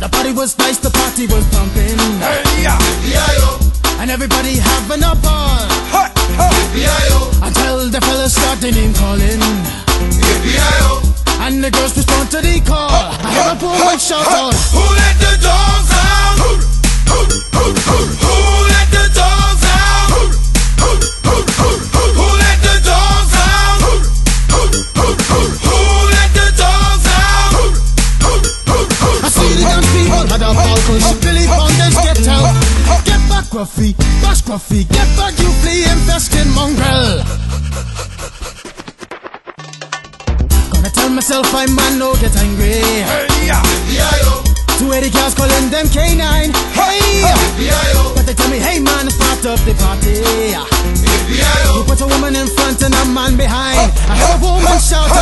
The party was nice, the party was pumping. Hey, yeah. And everybody having a ball. Until the fellas started name calling. And the girls respond to the call. I hear a woman shout out, Who let the dogs out? Who let the dogs out? Who let the dogs out? Who let the dogs out? I see the young people had a ball cause she really found this get out. Get back Gruffy, bash Gruffy, get back you flea infested mongrel. Gonna tell myself I'm man, no get angry. Hey, yeah. 280 cars calling them K9. Hey, but they tell me, hey man, start up the party. You put a woman in front and a man behind. I heard a woman shout